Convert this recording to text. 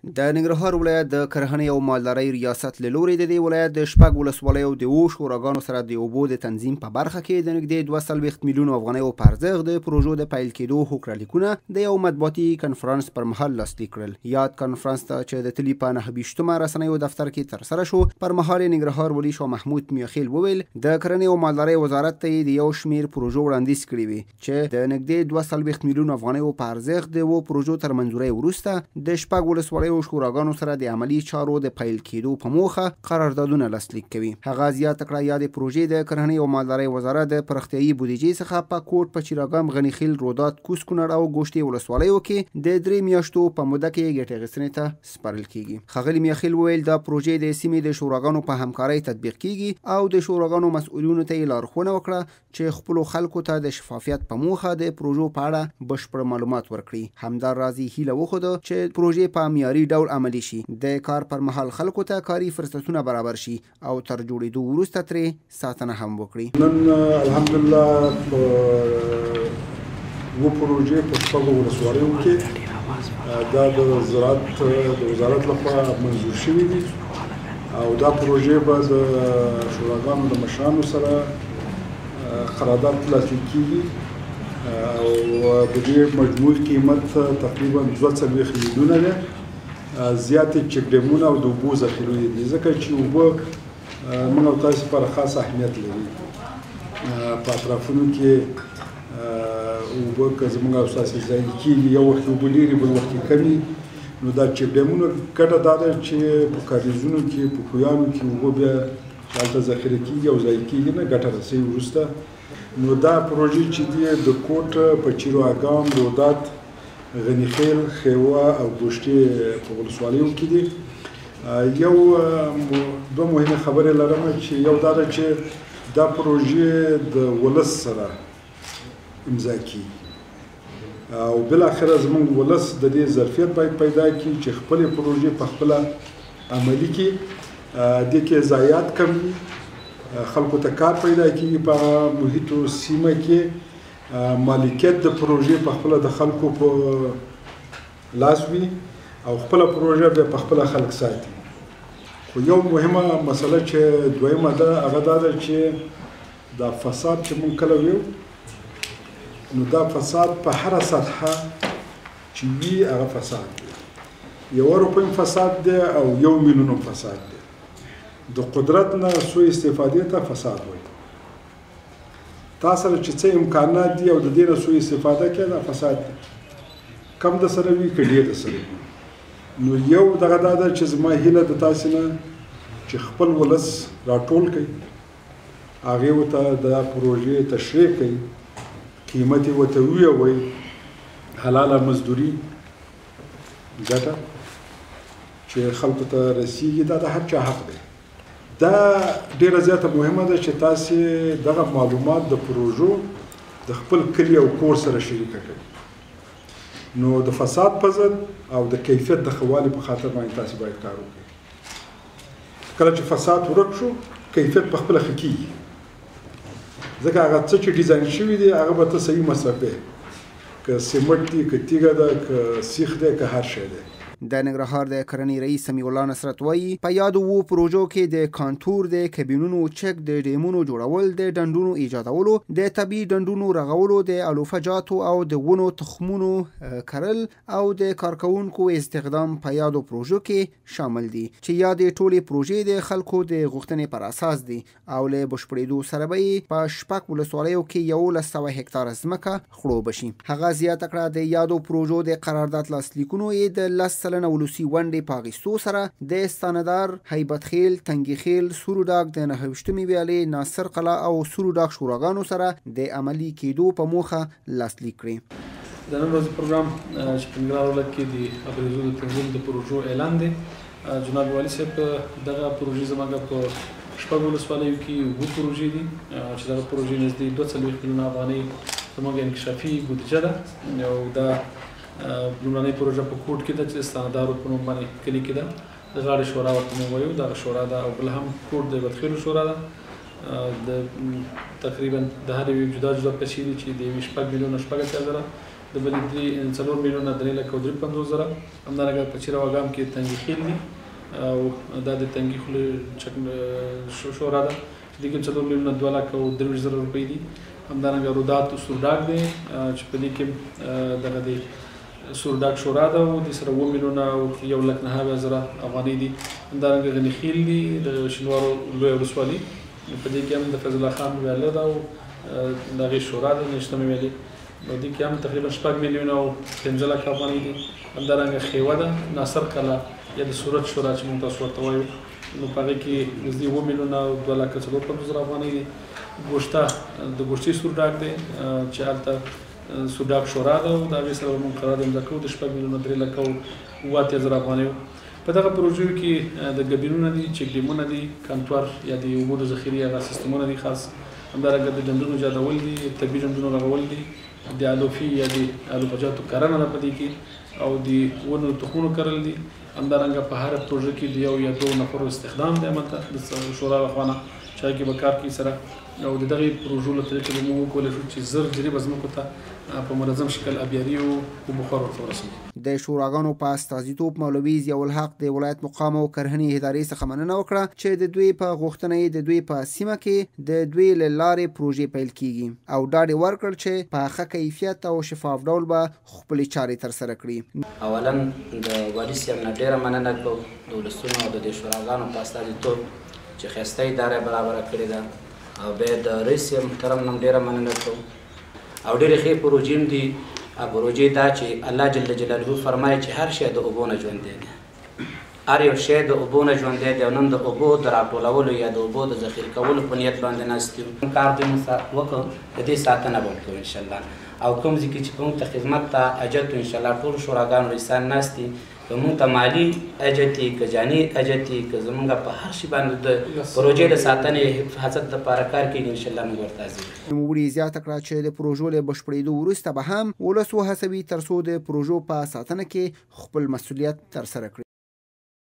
د ننګرهار ولایت د کرهنې او مالدارۍ ریاست له لوري د دې ولایت د شپږ ولسوالیو د اوو شوراګانو سره د اوبو د تنظیم په برخه کې د نږدې 2 میلیون افغانیو په ارزښت د پروژو د پیل کېدو هوکړه لیکونه د یو مطبوعاتي کنفرانس پر مهال لاسلیک کړل. یاد کنفرانس ته چې د تلي په 9 رسنیو دفتر کې ترسره شو، پر مهال ننګرهار ولي شاه محمود میاخیل وویل د کرهنې او مالدارۍ وزارت ته د یو شمیر پروژو وړاندیز کړي وي چې د نږدې 2 میلیون افغانیو په ارزښت د وو پروژو تر منځورۍ وروسته د شپږ ولسوالیو شوراګانو سره د عملی چارو د پیل کېدو په موخه قراردادونه لاسلیک کوي. هغه زیاته کړه یادې پروژې د کرهنې او مالدارۍ وزارت د پرختیايي بودیجې څخه په کوټ، پچیراګام، غنیخیل، رودات، کوز کونړ او ګوشتې ولسوالیو کې د 3 میاشتو په موده کې ګټې اخیستنې ته سپارل کیږي. ښاغلي میاخیل وویل دا پروژې د سیمې د شوراګانو په همکارۍ تطبیق کیږي او د شوراګانو مسؤلینو ته یې لارښوونه وکړه چې خپل خلکو ته د شفافیت په موخه د پروژو په اړه بشپړ معلومات ورکړي. همداراز هیله وښوده چې پروژې په معیاري ډول عملي شي، د کار پر مهال خلکو ته کاري فرصتونه برابر شي او تر جوړېدو وروسته ترې ساتنه هم وکړي. نن الحمدلله و پروژې په شپږو ولسوالیو کې دا د زراعت د وزارت لخوا منظور شوي دي او دا پروژې به د شوراګانو د مشرانو سره قرارداد لاسلیک کیږي او د دې مجموعي قیمت تقریبا 2 میلیونه ده. زیاتې چک ډیمونه او د اوبو ذخیرې دي ځکه چې اوبه موږ او تاسو لپاره خاص اهمیت لري. په اطرافونو کې اوبه که زموږ او تاسو ځای کېږي، یو وخت اوبه ډېرې بل وخت کمې، نو دا چک ډیمونه ګټه دا ده چې په کاریزونو کې په کویانو کې اوبه بیا هلته ذخیره کېږي او ځای کېږي نه ګټه رسوي وروسته. نو دا پروژې چې دي د کوټ، پچیراګام، رودات، غنیخیل، خیوه او ګوشتې په ولسوالیو کې دي. یو دوه مهمه خبرې لرم چې یو دا ده چې دا پروژې د ولس سره امضا کیږي او بالاخره زموږ ولس د دې ظرفیت باید پیدا کړي چې خپلې پروژې په خپله عملي کړي. دې کې ضایعات کم وي، خلکو ته کار پیدا کیږي په محیطو سیمه کې، مالکیت د پروژې په خپله د خلکو په لاس وي او خپله پروژه بیا په خپله خلک ساتي. خو یو مهمه مسله چې دویمه ده هغه دا ده چې دا فساد چې موږ کله ویو نو دا فساد په هره سطحه چې وي هغه فساد دی. 1 روپۍ فساد دی او 1 میلیون فساد دی. د قدرت نه سوء استفادې ته فساد وایي. تا سره چې څه امکانات دي او د دې نه سوء استفاده کوي دا فساد دی. کم د سره وي که ډېر د سره وي. نو یو دغه دا ده چې زما هیله د تاسې نه چې خپل ولس راټول کړئ، هغې ورته د پروژې تشریح کړئ، قیمت یې ورته ووایئ، حلاله مزدوري ګټه چې خلکو ته رسیږي دا د هر چا حق دی. دا ډیره زیاته مهمه ده چې تاسې دغه معلومات د پروژو د خپل کلي او کور سره شریکه کړئ. نو د فساد په ضد او د کیفیت د ښه والي په خاطر باندې تاسې باید کار وکړئ. کله چې فساد ورک شو کیفیت په خپله ښه کېږي، ځکه هغه څه چې ډیزاین شوي دي هغه به ته صحیح مصرفې، که سیمټ دي، که تیږه ده، که سیخ دی، که هر شی دی. د ننګرهار د کرنې رئیس سمیع الله نصرت وایي په یادو وو پروژو کې د کانتور، د کبینونو چک، د ډیمونو جوړول، د ډنډونو ایجادولو، د طبي ډنډونو رغولو، د الوفه جاتو او د ونو تخمونو کرل او د کارکونکو استخدام په یادو پروژو کې شامل دي چې یادې ټولې پروژې د خلکو د غوښتنې پر اساس دي او له بشپړېدو سره به په شپږ ولسوالیو کې 1100 هکتاره ځمکه خړوبه شي. هغه زیاته کړه د یادو پروژو د قرارداد لاسلیکونو یې د 10 سلنه ولسي ونډې په اخیستو سره د ستاندار، هیبت خیل، تنگي خیل، سروډاک، د 9 ویالې، ناصر قلعه او سروډاک شوراګانو سره د عملي کېدو په موخه لاسلیک کړي. د نن ورځې پروګرام چې په ننګرهار ولایت کې د ابریزو د تنظیم د پروژو اعلان دی. جناب والي صاحب دغه پروژې زموږ په شپږ ولسوالیو کې 2 پروژې دي چې دغه پروژې نږدې 2 میلیونه افغانۍ زموږ انکشافي بودیجه ده. او دا لومړنۍ پروژه په کوټ کې ده چې ستاندارو په نوم باندې کلي کې ده، د غاړې شورا ورته موږ وایو، دغه شورا ده. او بل هم کوټ د بدخیلو شورا ده، د تقریبا د هر یوې جدا جدا پیسې دي چې د 6 میلیونه 6 زره د بلې 4 میلیونه 3,53,000 همدارنګه په چیره واګام کې تنګي خیل دي او دا د تنګي خل شورا ده دې کې 4 میلیونه 2,23,000 روپۍ دي همدارنګه رودات سورډاک دی چې په دې کې دغه دی سورډاک شورا ده او د سره 2 میلیونه 1,90,000 افغانۍ دي همدارنګه غني خیل دي د شینوارو لوی ولسوالي په دې کې هم د فضل الله خان ویاله ده او دغه شورا ده نشته ویلي نو دې کې هم تقریبا 4 میلیونه او 15 لک افغانۍ دي همدارنګه خیوه ده ناصر کلا یا د صورت شورا چې موږ تاسو ورته وایو نو په هغې کې نږدې 2 میلیونه 2,54,000 افغانۍ دي ګوشته د ګوشتې سورډاک دی چې هلته سورډاک شورا ده او د هغې سره موږ قرارداد امضا کوو د 6 میلیونه 3,80,000 افغانۍ په دغه پروژو کې د ګبینونه دي چک ډیمونه دي کانټور یا د اوبو د ذخیرې هغه سیستمونه دي خاص همدارنګه د ډنډونو جادول دي طبي ډنډونو رغول دي د الوفي یا د الوپجاتو کرنه ده په دې کې او د ونو تخمونو کرل دي همدارنګه په هر پروژه کې د 1 یا 2 نفرو استخدام دی هملته د شورا لخوا نه چې هغې به کار کوي سره او د دغې پروژو له طریقې به موږ وکولی شو چې زر جریبه ځمکو ته په منظم شکل ابیاري او بخار ورته ورسوي د شوراګانو په استازیتوب مولوي ضیاء الحق د ولایت مقام او کرهنې ادارې څخه مننه وکړه چې د دوی په غوښتنه د دوی په سیمه کې د دوی له لارې پروژې پیل کیږي او ډاډ یې ورکړ چې په ښه کیفیت او شفاف ډول به خپلې چارې ترسره کړي. اولا د والي صاحب نه ډېره مننه کوو د ولسونو او د دې شوراګانو په استازیتوب چې ښایسته اداره برابره کړې ده او بیا د رئیس محترم نه ډېره مننه کوو او ډېرې ښې پروژې هم دي پروژې دا چې الله جل جلاله فرمایي چې هر شی د اوبو نه ژوندی دی هر یو شی د اوبو نه ژوندی دی او نن د اوبو د راټولولو یا د اوبو د ذخیره کولو په نیت باندې ناست یو کار دوی وکړو د دې ساتنه به وکړو انشاءالله او کوم ځای کې چې موږ ته خدمت ته اجت انشاءالله ټول شوراګانو رئیسان ناست دي که موږ ته مالي اجت وي که جاني اجت وي که زموږ په هر شي باندې د پروژې د ساتنې حفاظت دپاره کار کیږي انشاءالله موږ ورته حاضر یو. نوموړي زیاته کړه چې د پروژو له بشپړېدو وروسته به هم ولس وهڅوي تر څو د پروژو په ساتنه کې خپل مسؤلیت ترسره کړي.